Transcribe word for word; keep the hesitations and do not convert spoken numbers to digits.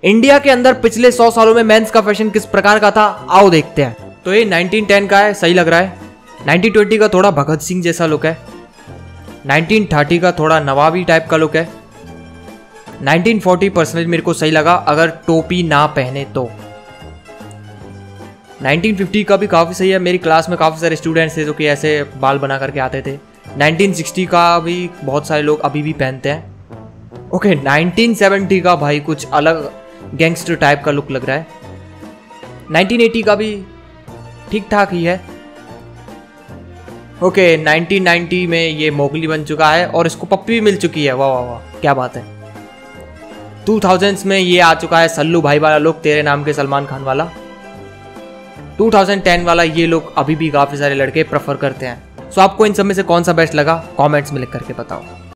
India के अंदर पिछले सौ सालों में मेंस का फैशन किस प्रकार का था, आओ देखते हैं। तो ये नाइनटीन टेन का है, सही लग रहा है। नाइनटीन ट्वेंटी का थोड़ा भगत सिंह जैसा लुक है। नाइनटीन थर्टी का थोड़ा नवाबी टाइप का लुक है। नाइनटीन फोर्टी पर्सनली मेरे को सही लगा अगर टोपी ना पहने तो। नाइनटीन फिफ्टी का भी काफ़ी सही है, मेरी क्लास में काफ़ी सारे स्टूडेंट्स थे जो कि ऐसे बाल बना करके आते थे। नाइनटीन सिक्सटी का भी बहुत सारे लोग अभी भी पहनते हैं। ओके, नाइनटीन सेवेंटी का भाई कुछ अलग गैंगस्टर टाइप का लुक लग रहा है। नाइनटीन एटी का भी ठीक ठाक ही है। ओके, नाइनटीन नाइंटी में ये मोगली बन चुका है और इसको पप्पी भी मिल चुकी है। वाह वाह वाह, क्या बात है। टू थाउजेंड्स में ये आ चुका है सल्लू भाई वाला लुक, तेरे नाम के सलमान खान वाला। टू थाउजेंड टेन वाला ये लुक अभी भी काफ़ी सारे लड़के प्रेफर करते हैं। सो आपको इन सब में से कौन सा बेस्ट लगा, कमेंट्स में लिख करके बताओ।